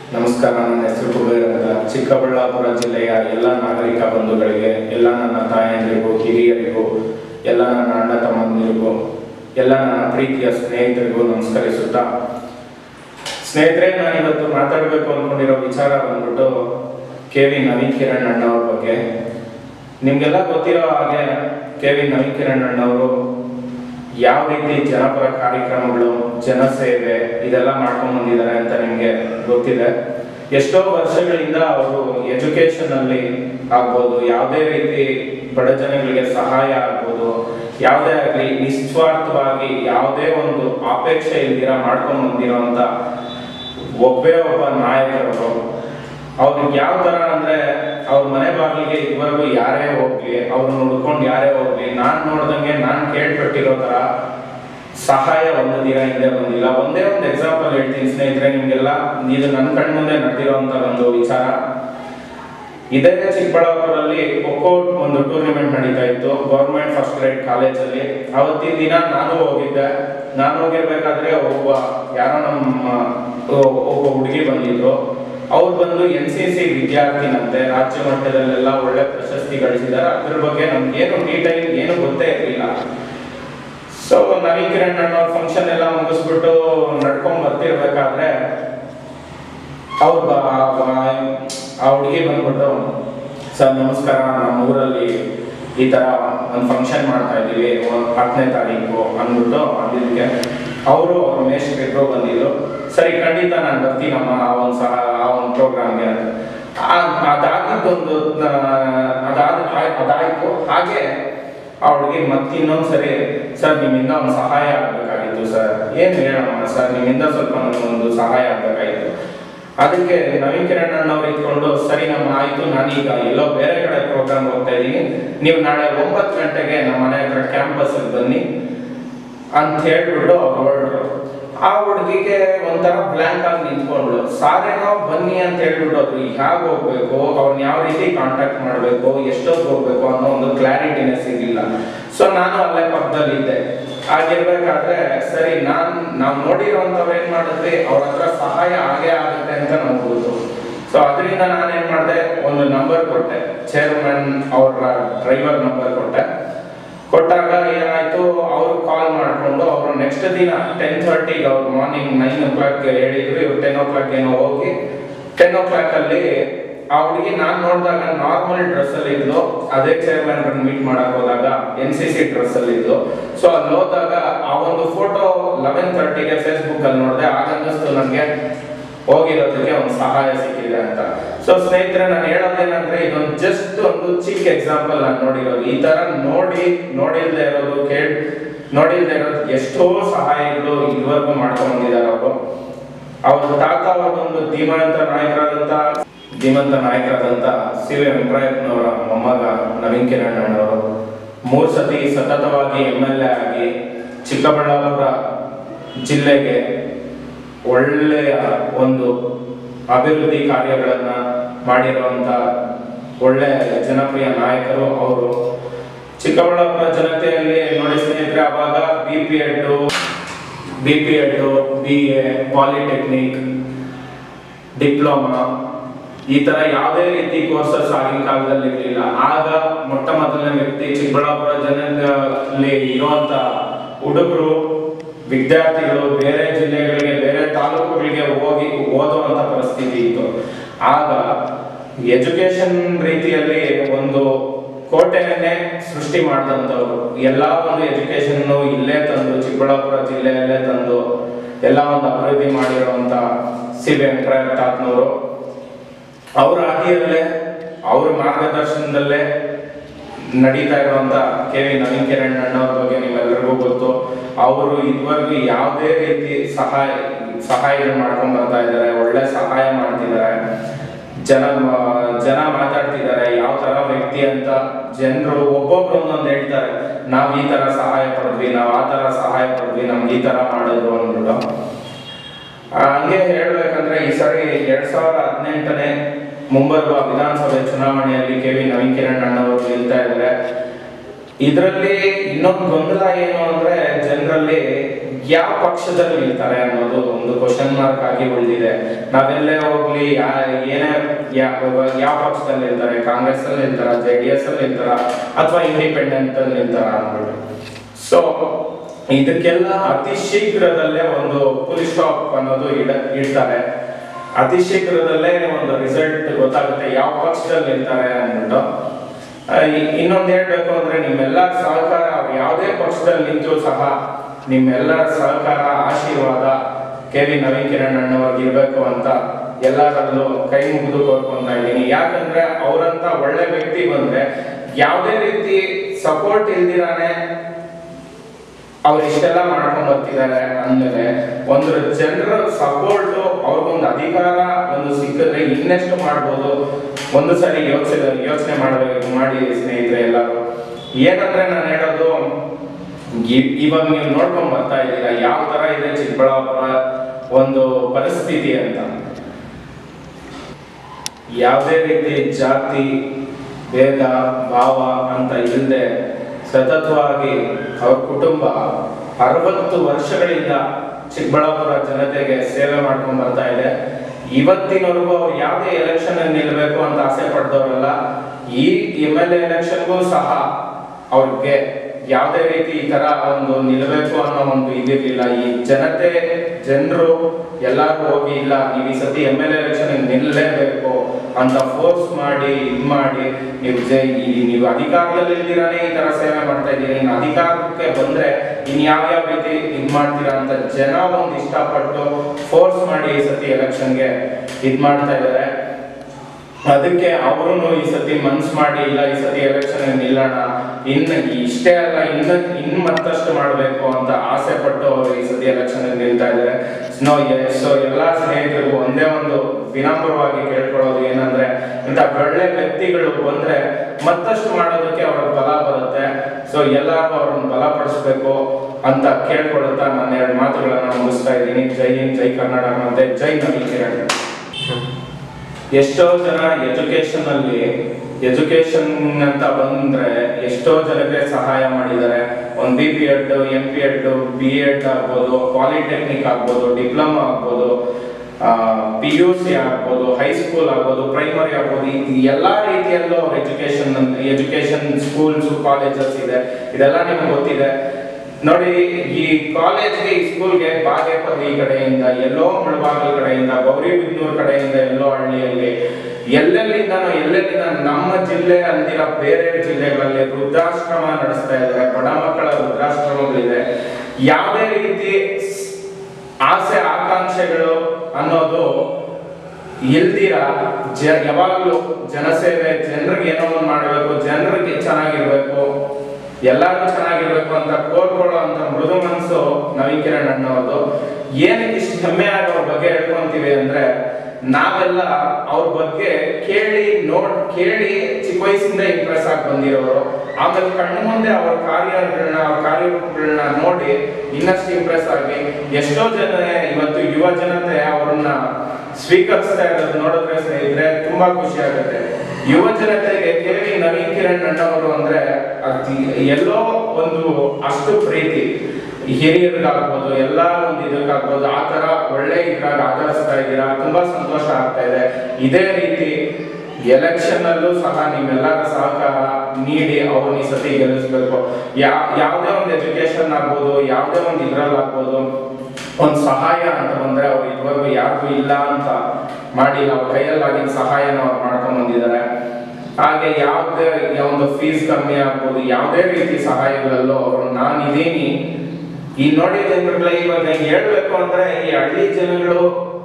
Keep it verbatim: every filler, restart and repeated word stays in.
ನಮಸ್ಕಾರ. ನನ್ನ ಹೆಸರು ಕುಬೇರ್ ಅಂತ. ಚಿಕ್ಕಬಳ್ಳಾಪುರ ಜಿಲ್ಲೆಯ ಎಲ್ಲ ನಾಗರಿಕ ಬಂಧುಗಳಿಗೆ, ಎಲ್ಲ ನನ್ನ ತಾಯಂದಿರಿಗೂ, ಹಿರಿಯರಿಗೂ, ಎಲ್ಲ ನನ್ನ ಅಣ್ಣ ತಮ್ಮಂದಿರಿಗೂ, ಎಲ್ಲ ನನ್ನ ಪ್ರೀತಿಯ ಸ್ನೇಹಿತರಿಗೂ ನಮಸ್ಕರಿಸುತ್ತಾ, ಸ್ನೇಹಿತರೆ, ನಾನಿವತ್ತು ಮಾತಾಡಬೇಕು ಅಂದ್ಕೊಂಡಿರೋ ವಿಚಾರ ಬಂದ್ಬಿಟ್ಟು ಕೆ ವಿ ನವೀನ್ ಕಿರಣ್ ಅಣ್ಣವ್ರ ಬಗ್ಗೆ. ನಿಮಗೆಲ್ಲ ಗೊತ್ತಿರೋ ಹಾಗೆ ಕೆ ವಿ ನವೀನ್ ಕಿರಣ್ ಅಣ್ಣವರು ಯಾವ ರೀತಿ ಜನಪರ ಕಾರ್ಯಕ್ರಮಗಳು, ಜನಸೇವೆ ಇದೆಲ್ಲ ಮಾಡ್ಕೊಂಡು ಬಂದಿದ್ದಾರೆ ಅಂತ ನಿಮಗೆ ಗೊತ್ತಿದೆ. ಎಷ್ಟೋ ವರ್ಷಗಳಿಂದ ಅವರು ಎಜುಕೇಶನ್ ಅಲ್ಲಿ ಆಗ್ಬೋದು, ಯಾವುದೇ ರೀತಿ ಬಡ ಜನಗಳಿಗೆ ಸಹಾಯ ಆಗ್ಬೋದು, ಯಾವುದೇ ಆಗಲಿ ನಿಸ್ವಾರ್ಥವಾಗಿ ಯಾವುದೇ ಒಂದು ಅಪೇಕ್ಷೆ ಇಲ್ದಿರ ಮಾಡ್ಕೊಂಡು ಬಂದಿರೋ ಅಂತ ಒಬ್ಬೇ ಒಬ್ಬ ನಾಯಕರು. ಅವ್ರಿಗೆ ಯಾವ ತರ ಅಂದ್ರೆ, ಅವ್ರ ಮನೆ ಬಾಗಿಲಿಗೆ ಇದುವರೆಗೂ ಯಾರೇ ಹೋಗ್ಲಿ, ಅವ್ರನ್ನ ಹುಡ್ಕೊಂಡು ಯಾರೇ ಹೋಗ್ಲಿ, ನಾನ್ ನೋಡ್ದಂಗೆ ನಾನ್ ಕೇಳ್ಪಟ್ಟಿರೋ ತರ ಸಹಾಯ ಒಂದು ದಿನ ಹಿಂದೆ ಬಂದಿಲ್ಲ. ಒಂದೇ ಒಂದು ಎಕ್ಸಾಂಪಲ್ ಹೇಳ್ತೀನಿ ಸ್ನೇಹಿತರೆ ನಿಮ್ಗೆಲ್ಲ, ಇದು ನನ್ನ ಕಣ್ ಮುಂದೆ ನಡೆದಿರೋಂತ ಒಂದು ವಿಚಾರ. ಇದೇ ಚಿಕ್ಕಬಳ್ಳಾಪುರಲ್ಲಿ ಖೋಖೋ ಒಂದು ಟೂರ್ನಿಮೆಂಟ್ ನಡೀತಾ ಇತ್ತು ಗೌರ್ಮೆಂಟ್ ಫಸ್ಟ್ ಗ್ರೇಡ್ ಕಾಲೇಜಲ್ಲಿ. ಅವತ್ತಿನ ದಿನ ನಾನು ಹೋಗಿದ್ದೆ. ನಾನು ಹೋಗಿರ್ಬೇಕಾದ್ರೆ ಒಬ್ಬ ಯಾರೋ ನಮ್ಮ ಒಬ್ಬ ಹುಡುಗಿ ಬಂದಿದ್ರು. ಅವ್ರು ಬಂದು ಎನ್ ಸಿ ಸಿ ವಿದ್ಯಾರ್ಥಿನಂತೆ, ರಾಜ್ಯ ಮಟ್ಟದಲ್ಲೆಲ್ಲ ಒಳ್ಳೆ ಪ್ರಶಸ್ತಿ ಗಳಿಸಿದ್ದಾರೆ. ಅದ್ರ ಬಗ್ಗೆ ನಮ್ಗೆ ಏನು ಡೀಟೈಲ್ ಏನು ಗೊತ್ತೇ ಇರಲಿಲ್ಲ. ಸೊ ನವೀನ್ ಕಿರಣ್ ಅಣ್ಣ ಫಂಕ್ಷನ್ ಎಲ್ಲ ಮುಗಿಸ್ಬಿಟ್ಟು ನಡ್ಕೊಂಡ್ ಬರ್ತಿರ್ಬೇಕಾದ್ರೆ ಅವ್ರ ಆ ಹುಡುಗಿ ಬಂದ್ಬಿಟ್ಟು, ಸರ್ ನಮಸ್ಕಾರ, ನಮ್ಮ ಊರಲ್ಲಿ ಈ ತರ ಒಂದು ಫಂಕ್ಷನ್ ಮಾಡ್ತಾ ಇದೀವಿ ಹತ್ತನೇ ತಾರೀಕು ಅಂದ್ಬಿಟ್ಟು ಅಂದಿದ್ದಕ್ಕೆ ಅವರು ಅವ್ರ ಮೇಷ್ಟ್ರಿಬ್ರು ಬಂದಿದ್ರು. ಸರಿ, ಖಂಡಿತ ನಾನು ಬರ್ತೀನಮ್ಮ ಆ ಒಂದು ಸಹ ಆ ಒಂದು ಪ್ರೋಗ್ರಾಮ್ಗೆ ಅಂತ. ಅದಾಗಿದ್ದೊಂದು ಅದಾದ ಅದಾಯ್ತು. ಹಾಗೆ ಆ ಹುಡುಗಿ ಮತ್ತೆ ಇನ್ನೊಂದ್ಸರಿ, ಸರ್ ನಿಮ್ಮಿಂದ ಒಂದು ಸಹಾಯ ಆಗ್ಬೇಕಾಗಿತ್ತು ಸರ್. ಏನು ಹೇಳಮ್ಮ ಸರ್, ನಿಮ್ಮಿಂದ ಸ್ವಲ್ಪ ನನಗೊಂದು ಸಹಾಯ ಆಗ್ಬೇಕಾಗಿತ್ತು. ಅದಕ್ಕೆ ನವೀನ್ ಕಿರಣ್ ಅಣ್ಣವ್ರು ಇಟ್ಕೊಂಡು, ಸರಿ ನಮ್ಮ ಆಯ್ತು, ನಾನೀಗ ಎಲ್ಲೋ ಬೇರೆ ಕಡೆ ಪ್ರೋಗ್ರಾಮ್ ಹೋಗ್ತಾ ಇದ್ದೀನಿ, ನೀವು ನಾಳೆ ಒಂಬತ್ತು ಗಂಟೆಗೆ ನಮ್ಮ ಮನೆ ಹತ್ರ ಕ್ಯಾಂಪಸ್ ಬನ್ನಿ ಅಂತ ಹೇಳ್ಬಿಟ್ಟು ಅವ್ರು ಹೊರಡ್ರು. ಆ ಹುಡುಗಿಗೆ ಒಂಥರ ಬ್ಲ್ಯಾಂಕ್ ಆಗಿ ನಿಂತ್ಕೊಂಡ್ಳು. ಸಾರೇನೋ ಬನ್ನಿ ಅಂತ ಹೇಳ್ಬಿಟ್ಟು ಅವ್ರು ಹೇಗೆ ಹೋಗ್ಬೇಕು, ಅವ್ರನ್ನ ಯಾವ ರೀತಿ ಕಾಂಟ್ಯಾಕ್ಟ್ ಮಾಡಬೇಕು, ಎಷ್ಟೊತ್ತು ಹೋಗ್ಬೇಕು ಅನ್ನೋ ಒಂದು ಕ್ಲಾರಿಟಿನೇ ಸಿಗಲಿಲ್ಲ. ಸೊ ನಾನು ಅಲ್ಲೇ ಪಕ್ಕದಲ್ಲಿದ್ದೆ. ಆಗಿರ್ಬೇಕಾದ್ರೆ ಸರಿ, ನಾನ್ ನಾವ್ ನೋಡಿರೋಂಥವ್ರು ಏನ್ ಮಾಡಿದ್ವಿ, ಅವ್ರ ಹತ್ರ ಸಹಾಯ ಆಗೇ ಆಗುತ್ತೆ ಅಂತ ನಮ್ಗೆ ಗೊತ್ತು. ಸೊ ಅದರಿಂದ ನಾನೇನ್ ಮಾಡಿದೆ, ಒಂದು ನಂಬರ್ ಕೊಟ್ಟೆ, ಚೇರ್ಮನ್ ಅವರ ಡ್ರೈವರ್ ನಂಬರ್ ಕೊಟ್ಟೆ. ಕೊಟ್ಟಾಗ ಏನಾಯ್ತು, ಅವ್ರು ಕಾಲ್ ಮಾಡ್ಕೊಂಡು ಅವರು ನೆಕ್ಸ್ಟ್ ದಿನ ಟೆನ್ ಥರ್ಟಿಗೆ ಅವ್ರು ಮಾರ್ನಿಂಗ್ ನೈನ್ ಓ ಕ್ಲಾಕ್ ಹೇಳಿದ್ರು. ಇವ್ರು ಟೆನ್ ಓ ಕ್ಲಾಕ್ ಏನೋ ಹೋಗಿ ಟೆನ್ ಓ ಕ್ಲಾಕ್ ಅಲ್ಲಿ ಆ ಹುಡುಗಿ ನಾನ್ ನೋಡಿದಾಗ ನಾರ್ಮಲ್ ಡ್ರೆಸ್ ಅಲ್ಲಿ ಇದ್ಲು. ಅದೇ ಚೇರ್ಮನ್ ಮೀಟ್ ಮಾಡಕ್ ಹೋದಾಗ ಎನ್ ಸಿ ಸಿ ಡ್ರೆಸ್ ಅಲ್ಲಿ ಇದ್ಲು. ಸೊ ಅಲ್ಲಿ ಹೋದಾಗ ಆ ಒಂದು ಫೋಟೋ ಲೆವೆನ್ ಥರ್ಟಿಗೆ ಫೇಸ್ಬುಕ್ ಅಲ್ಲಿ ನೋಡಿದೆ. ಆಗನ್ನಿಸ್ತು ನನಗೆ ಹೋಗಿರೋದಕ್ಕೆ ಒಂದು ಸಹಾಯ ಸಿಕ್ಕಿದೆ ಅಂತ. ಸೊ ಸ್ನೇಹಿತರೆ, ನಾನು ಹೇಳೋದೇನಂದ್ರೆ, ಇದೊಂದು ಜಸ್ಟ್ ಒಂದು ಚಿಕ್ಕ ಎಕ್ಸಾಂಪಲ್ ನಾನು ನೋಡಿರೋದು. ಈ ತರ ನೋಡಿ ನೋಡಿಲ್ದೇ ಇರೋದು, ಕೇಳಿ ನೋಡಿಲ್ದೇ ಇರೋದು ಎಷ್ಟೋ ಸಹಾಯಗಳು ಇದುವರೆಗೂ ಮಾಡ್ಕೊಂಡು ಬಂದಿದ್ದಾರೆ ಅವರು. ಅವ್ರ ತಾತ ಅವರೊಂದು ಧೀಮಂತ ನಾಯಕರಾದಂತ ಧೀಮಂತ ನಾಯಕರಾದಂತ ಸಿ ವಿ ವೆಂಕಟರಾಯಪ್ಪನವರ ಮೊಮ್ಮಗ ನವೀನ್ ಕಿರಣ್ ಅಣ್ಣವರು ಮೂರು ಸತಿ ಸತತವಾಗಿ ಎಂ ಎಲ್ ಎ ಆಗಿ ಚಿಕ್ಕಬಳ್ಳಾಪುರ ಜಿಲ್ಲೆಗೆ ಒಳ್ಳೆಯ ಒಂದು ಅಭಿವೃದ್ಧಿ ಕಾರ್ಯಗಳನ್ನ ಮಾಡಿರುವಂತ ಒಳ್ಳೆ ಜನಪ್ರಿಯ ನಾಯಕರು ಅವರು. ಚಿಕ್ಕಬಳ್ಳಾಪುರ ಜನತೆಯಲ್ಲಿ ನೋಡಿ ಸ್ನೇಹಿತರೆ, ಅವಾಗ B P Ed B P Ed B A polytechnic diploma ಈ ತರ ಯಾವುದೇ ರೀತಿ ಕೋರ್ಸಸ್ ಆಗಿನ ಕಾಲದಲ್ಲಿ ಇರಲಿಲ್ಲ. ಆಗ ಮೊಟ್ಟ ಮೊದಲನೇ ವ್ಯಕ್ತಿ ಚಿಕ್ಕಬಳ್ಳಾಪುರ ಜನರಲ್ಲಿ ಇರುವಂತ ಹುಡುಗರು, ವಿದ್ಯಾರ್ಥಿಗಳು ಬೇರೆ ಜಿಲ್ಲೆಗಳಿಗೆ, ಬೇರೆ ತಾಲೂಕುಗಳಿಗೆ ಹೋಗಿ ಓದುವಂತ ಪರಿಸ್ಥಿತಿ ಇತ್ತು. ಆಗ ಎಜುಕೇಶನ್ ರೀತಿಯಲ್ಲಿ ಒಂದು ಕೋಟೆಯನ್ನೇ ಸೃಷ್ಟಿ ಮಾಡಿದಂಥವ್ರು. ಎಲ್ಲಾ ಒಂದು ಎಜುಕೇಶನ್ ಇಲ್ಲೇ ತಂದು, ಚಿಕ್ಕಬಳ್ಳಾಪುರ ಜಿಲ್ಲೆಯಲ್ಲೇ ತಂದು ಎಲ್ಲ ಒಂದು ಅಭಿವೃದ್ಧಿ ಮಾಡಿರುವಂತ ಸಿ ವೆಂಕಟರಾಯ ತಾತನವರು. ಅವ್ರ ಹಾದಿಯಲ್ಲೇ, ಅವ್ರ ಮಾರ್ಗದರ್ಶನದಲ್ಲೇ ನಡೀತಾ ಇರುವಂತ ಕೆ ವಿ ನವೀನ್ ಕಿರಣ್ ಅಣ್ಣವ್ರ ಬಗ್ಗೆ ನಿಮ್ಮೆಲ್ಲರಿಗೂ ಗೊತ್ತು. ಅವರು ಇದುವರೆಗೂ ಯಾವುದೇ ರೀತಿ ಸಹಾಯ ಸಹಾಯ ಮಾಡ್ಕೊಂಡ್ ಬರ್ತಾ ಇದ್ದಾರೆ. ಒಳ್ಳೆ ಸಹಾಯ ಮಾಡ್ತಿದ್ದಾರೆ. ಜನ ಜನ ಮಾತಾಡ್ತಿದ್ದಾರೆ ಯಾವ ತರ ವ್ಯಕ್ತಿ ಅಂತ. ಜನರು ಒಬ್ಬೊಬ್ರು ಒಂದೊಂದು ಹೇಳ್ತಾರೆ, ನಾವ್ ಈ ತರ ಸಹಾಯ ಪಡೆದ್ವಿ, ನಾವ್ ಆ ತರ ಸಹಾಯ ಪಡೆದ್ವಿ, ನಮ್ಗೆ ಈ ತರ ಮಾಡಿದ್ರು ಅಂದ್ಬಿಟ್ಟು. ಹಂಗೆ ಹೇಳ್ಬೇಕಂದ್ರೆ, ಈ ಸಾರಿ ಎರಡ್ ಸಾವಿರದ ಹದಿನೆಂಟನೇ ಮುಂಬರುವ ವಿಧಾನಸಭೆ ಚುನಾವಣೆಯಲ್ಲಿ ಕೆ ವಿ ನವೀನ್ ಕಿರಣ್ ಅಣ್ಣವರು ಗೆಲ್ತಾ ಇದ್ದಾರೆ. ಇದರಲ್ಲಿ ಇನ್ನೊಂದು ಗೊಂದಲ ಏನು ಅಂದ್ರೆ ಜನರಲ್ಲಿ ಯಾವ ಪಕ್ಷದಲ್ಲಿ ನಿಲ್ತಾರೆ ಅನ್ನೋದು ಒಂದು ಕ್ವಶನ್ ಮಾರ್ಕ್ ಆಗಿ ಉಳಿದಿದೆ. ನಾವೆಲ್ಲೇ ಹೋಗ್ಲಿ ಯಾ ಏನೇ ಯಾವ ಪಕ್ಷದಲ್ಲಿ ನಿಲ್ತಾರೆ, ಕಾಂಗ್ರೆಸ್ ಅಲ್ಲಿ ನಿಲ್ತಾರ, ಜೆ ಡಿ ಎಸ್ ಅಲ್ಲಿ ನಿಲ್ತಾರ, ಅಥವಾ ಇಂಡಿಪೆಂಡೆಂಟ್ ಅಲ್ಲಿ ನಿಲ್ತಾರ ಅಂದ್ಬಿಟ್ಟು. ಸೊ ಇದಕ್ಕೆಲ್ಲ ಅತಿ ಶೀಘ್ರದಲ್ಲೇ ಒಂದು ಫುಲ್ ಸ್ಟಾಪ್ ಅನ್ನೋದು ಇಡ ಇಡ್ತಾರೆ. ಅತಿ ಶೀಘ್ರದಲ್ಲೇ ಒಂದು ರಿಸಲ್ಟ್ ಗೊತ್ತಾಗುತ್ತೆ ಯಾವ ಪಕ್ಷದಲ್ಲಿ ನಿಲ್ತಾರೆ ಅಂದ್ಬಿಟ್ಟು. ಇನ್ನೊಂದು ಹೇಳ್ಬೇಕು ಅಂದ್ರೆ ನಿಮ್ಮೆಲ್ಲ ಸಹಕಾರ, ಅವ್ರು ಯಾವುದೇ ಪಕ್ಷದಲ್ಲಿ ನಿಂತರೂ ಸಹ ನಿಮ್ಮೆಲ್ಲರ ಸಹಕಾರ, ಆಶೀರ್ವಾದ ಕೆ ವಿ ನವೀನ್ ಕಿರಣ್ ಅಣ್ಣವ್ರಿಗೆ ಇರಬೇಕು ಅಂತ ಎಲ್ಲರಲ್ಲೂ ಕೈ ಮುಗಿದು ಕೋರ್ಕೊಂತ ಇದ್ದೀನಿ. ಯಾಕಂದ್ರೆ ಅವರಂತ ಒಳ್ಳೆ ವ್ಯಕ್ತಿ ಬಂದ್ರೆ ಯಾವುದೇ ರೀತಿ ಸಪೋರ್ಟ್ ಇಲ್ದಿರಾನೆ ಅವ್ರು ಇಷ್ಟೆಲ್ಲ ಮಾಡ್ಕೊಂಡ್ ಬರ್ತಿದ್ದಾರೆ ಅಂದ್ಮೇಲೆ ಒಂದು ಜನರ ಸಪೋರ್ಟ್, ಅವ್ರಿಗೊಂದು ಅಧಿಕಾರ ಒಂದು ಸಿಕ್ಕಿದ್ರೆ ಇನ್ನೆಷ್ಟು ಮಾಡ್ಬೋದು ಒಂದು ಸರಿ ಯೋಚನೆ ಯೋಚನೆ ಮಾಡಬೇಕು ಮಾಡಿ ಸ್ನೇಹಿತರೆ ಎಲ್ಲರೂ. ಏನಂದ್ರೆ ನಾನು ಹೇಳೋದು, ಇವಾಗ ನೀವು ನೋಡ್ಕೊಂಡ್ ಬರ್ತಾ ಇದ್ದೀರಾ ಯಾವ ತರ ಇದೆ ಚಿಕ್ಕಬಳ್ಳಾಪುರ ಒಂದು ಪರಿಸ್ಥಿತಿ ಅಂತ. ಯಾವುದೇ ರೀತಿ ಜಾತಿ ಭೇದ ಭಾವ ಅಂತ ಇಲ್ಲದೆ ಸತತವಾಗಿ ಅವ್ರ ಕುಟುಂಬ ಅರವತ್ತು ವರ್ಷಗಳಿಂದ ಚಿಕ್ಕಬಳ್ಳಾಪುರ ಜನತೆಗೆ ಸೇವೆ ಮಾಡ್ಕೊಂಡ್ ಬರ್ತಾ ಇದೆ. ಇವತ್ತಿನವರೆಗೂ ಅವ್ರು ಯಾವುದೇ ಎಲೆಕ್ಷನ್ ನಿಲ್ಬೇಕು ಅಂತ ಆಸೆ ಪಡ್ದವ್ರಲ್ಲ. ಈ ಎಮ್ ಎಲ್ ಎ ಎಲೆಕ್ಷನ್ಗೂ ಸಹ ಅವ್ರಿಗೆ ಯಾವುದೇ ರೀತಿ ಈ ತರ ಒಂದು ನಿಲ್ಬೇಕು ಅನ್ನೋ ಒಂದು ಇದಿರ್ಲಿಲ್ಲ. ಈ ಜನತೆ ಜನರು ಎಲ್ಲಾರು ಹೋಗಿ ಇಲ್ಲ ನೀವು ಈ ಸತಿ ಎಮ್ ಎಲ್ ಎ ಎಲೆಕ್ಷನ್ ನಿಲ್ಲಲೇಬೇಕು ಅಂತ ಫೋರ್ಸ್ ಮಾಡಿ ಇದ್ ಮಾಡಿ ನೀವು ನೀವು ಅಧಿಕಾರದಲ್ಲಿ ಇಲ್ದಿರಾನೇ ಈ ತರ ಸೇವೆ ಮಾಡ್ತಾ ಇದ್ದೀರಿ, ಇನ್ನು ಅಧಿಕಾರಕ್ಕೆ ಬಂದ್ರೆ ಇನ್ ಯಾವ ಯಾವ ರೀತಿ ಇದ್ ಮಾಡ್ತೀರಾ ಅಂತ ಜನ ಒಂದು ಇಷ್ಟಪಟ್ಟು ಫೋರ್ಸ್ ಮಾಡಿ ಈ ಸತಿ ಎಲೆಕ್ಷನ್ಗೆ ಇದ್ ಮಾಡ್ತಾ ಇದ್ದಾರೆ. ಅದಕ್ಕೆ ಅವರು ಈ ಸತಿ ಮನ್ಸ್ ಮಾಡಿ ಇಲ್ಲ ಈ ಸತಿ ಎಲೆಕ್ಷನ್ ನಿಲ್ಲೋಣ, ಇನ್ನು ಇಷ್ಟೇ ಅಲ್ಲ ಇನ್ನು ಇನ್ ಮತ್ತಷ್ಟು ಮಾಡಬೇಕು ಅಂತ ಆಸೆ ಪಟ್ಟು ಅವರು ಈ ಸತಿ ಎಲೆಕ್ಷನ್ ನಿಲ್ತಾ ಇದ್ದಾರೆ. ನೋ ಸೊ ಎಲ್ಲಾ ಸ್ನೇಹಿತರಿಗೂ ಒಂದೇ ಒಂದು ವಿನಮ್ರವಾಗಿ ಕೇಳ್ಕೊಳ್ಳೋದು ಏನಂದ್ರೆ, ಇಂಥ ಒಳ್ಳೆ ವ್ಯಕ್ತಿಗಳು ಬಂದ್ರೆ ಮತ್ತಷ್ಟು ಮಾಡೋದಕ್ಕೆ ಅವ್ರ ಬಲ ಬರುತ್ತೆ. ಸೊ ಎಲ್ಲರೂ ಅವ್ರನ್ನ ಬಲಪಡಿಸ್ಬೇಕು ಅಂತ ಕೇಳ್ಕೊಳ್ತಾ ನಾನು ಎರಡು ಮಾತುಗಳನ್ನ ಮುಗಿಸ್ತಾ ಇದ್ದೀನಿ. ಜೈ ಹಿಂದ್, ಜೈ ಕನ್ನಡ, ಮತ್ತೆ ಜೈ ನವೀನ್ ಕಿರಣ್. ಎಷ್ಟೋ ಜನ ಎಜುಕೇಶನ್ ಅಲ್ಲಿ ಎಜುಕೇಶನ್ ಅಂತ ಬಂದ್ರೆ ಎಷ್ಟೋ ಜನಕ್ಕೆ ಸಹಾಯ ಮಾಡಿದ್ದಾರೆ. ಒಂದು B P Ed, M P Ed, B Ed ಆಗ್ಬೋದು, ಪಾಲಿಟೆಕ್ನಿಕ್ ಆಗ್ಬೋದು, ಡಿಪ್ಲೊಮಾ ಆಗ್ಬೋದು, ಪಿ ಯು ಸಿ ಆಗ್ಬೋದು, ಹೈಸ್ಕೂಲ್ ಆಗ್ಬೋದು, ಪ್ರೈಮರಿ ಆಗ್ಬೋದು, ಎಲ್ಲಾ ರೀತಿಯಲ್ಲೂ ಅವ್ರ ಎಜುಕೇಶನ್ ಎಜುಕೇಶನ್ ಸ್ಕೂಲ್ಸ್ ಕಾಲೇಜಸ್ ಇದೆ. ಇದೆಲ್ಲ ನಿಮ್ಗೆ ಗೊತ್ತಿದೆ ನೋಡಿ. ಈ ಕಾಲೇಜ್ಗೆ ಈ ಸ್ಕೂಲ್ಗೆ ಬಾಗೇಪಲ್ಲಿ ಕಡೆಯಿಂದ, ಎಲ್ಲೋ ಮುಳಬಾಗಿಲು ಕಡೆಯಿಂದ, ಗೌರಿಬಿದನೂರು ಕಡೆಯಿಂದ, ಎಲ್ಲೋ ಹಳ್ಳಿಯಲ್ಲಿ ಎಲ್ಲೆಲ್ಲಿಂದನೋ ಎಲ್ಲೆಲ್ಲಿಂದ ನಮ್ಮ ಜಿಲ್ಲೆ ಅಂದಿರ ಬೇರೆ ಜಿಲ್ಲೆಗಳಲ್ಲಿ ವೃದ್ಧಾಶ್ರಮ ನಡೆಸ್ತಾ ಇದ್ದಾರೆ. ಬಡ ಮಕ್ಕಳ ವೃದ್ಧಾಶ್ರಮಗಳಿದೆ. ಯಾವುದೇ ರೀತಿ ಆಸೆ ಆಕಾಂಕ್ಷೆಗಳು ಅನ್ನೋದು ಇಲ್ದಿರ ಜ ಯಾವಾಗಲೂ ಜನಸೇವೆ, ಜನರಿಗೆ ಏನೋ ಒಂದು ಮಾಡಬೇಕು, ಜನರಿಗೆ ಚೆನ್ನಾಗಿರ್ಬೇಕು, ಎಲ್ಲಾರು ಚೆನ್ನಾಗಿರ್ಬೇಕು ಅಂತ ಕೋರ್ಕೊಳ್ಳೋ ಅಂತ ಮೃದು ಮನಸ್ಸು ನವೀನ್ ಕಿರಣ್ ಅಣ್ಣವ್ರದು. ಏನಕ್ಕೆ ಇಷ್ಟು ಹೆಮ್ಮೆ ಆಗಿ ಅವ್ರ ಬಗ್ಗೆ ಹೇಳ್ಕೊಂತೀವಿ ಅಂದ್ರೆ, ನಾವೆಲ್ಲ ಅವ್ರ ಬಗ್ಗೆ ಕೇಳಿ ನೋಡ್ ಕೇಳಿ ಚಿಕ್ಕ ವಯಸ್ಸಿಂದ ಇಂಪ್ರೆಸ್ ಆಗಿ ಬಂದಿರೋರು. ಆಮೇಲೆ ಕಣ್ಣು ಮುಂದೆ ಅವ್ರ ಕಾರ್ಯಗಳನ್ನ ಅವ್ರ ಕಾರ್ಯಗಳನ್ನ ನೋಡಿ ಇನ್ನಷ್ಟು ಇಂಪ್ರೆಸ್ ಆಗಿ ಎಷ್ಟೋ ಜನ ಇವತ್ತು ಯುವ ಜನತೆ ಅವ್ರನ್ನ ಸ್ವೀಕರಿಸ್ತಾ ಇರೋದು ನೋಡಿದ್ರೆ ಸ್ನೇಹಿತರೆ ತುಂಬಾ ಖುಷಿ ಆಗುತ್ತೆ. ಯುವ ಜನತೆಗೆ ಕೆ ವಿ ನವೀನ್ ಕಿರಣ್ ಅಣ್ಣವರು ಅಂದ್ರೆ ಎಲ್ಲೋ ಒಂದು ಅಷ್ಟು ಪ್ರೀತಿ, ಹಿರಿಯರಿಗಾಗ್ಬೋದು, ಎಲ್ಲಾ ಒಂದು ಇದಕ್ಕಾಗ್ಬೋದು, ಆ ತರ ಒಳ್ಳೆ ಇದ್ರಾಗ ಆಧರಿಸ್ತಾ ಇದ್ದೀರಾ. ತುಂಬಾ ಸಂತೋಷ ಆಗ್ತಾ ಇದೆ. ಇದೇ ರೀತಿ ಎಲೆಕ್ಷನ್ ಅಲ್ಲೂ ಸಹ ನಿಮ್ಮೆಲ್ಲರ ಸಹಕಾರ ನೀಡಿ ಅವ್ರನ್ನ ಈ ಸತಿ ಗೆಲ್ಲಿಸ್ಬೇಕು. ಯಾ ಯಾವುದೇ ಒಂದು ಎಜುಕೇಶನ್ ಆಗ್ಬೋದು, ಯಾವುದೇ ಒಂದು ಇದ್ರಲ್ಲಾಗ್ಬೋದು, ಒಂದು ಸಹಾಯ ಅಂತ ಬಂದ್ರೆ ಅವ್ರು ಇದುವರೆಗೂ ಯಾರಿಗೂ ಇಲ್ಲ ಅಂತ ಮಾಡಿ ಅವ್ರ ಕೈಯಲ್ಲಾಗಿನ ಸಹಾಯನ ಅವ್ರು ಮಾಡ್ಕೊಂಡ್ ಬಂದಿದ್ದಾರೆ. ಹಾಗೆ ಯಾವುದೇ ಒಂದು ಫೀಸ್ ಕಮ್ಮಿ ಆಗ್ಬೋದು, ಯಾವುದೇ ರೀತಿ ಸಹಾಯಗಳಲ್ಲೂ ಅವರು ನಾನಿದ್ದೀನಿ. ಈ ನೋಡಿ ಜನಗಳ ಇವಾಗ ಹೇಳ್ಬೇಕು ಅಂದ್ರೆ ಈ ಹಳ್ಳಿ ಜನಗಳು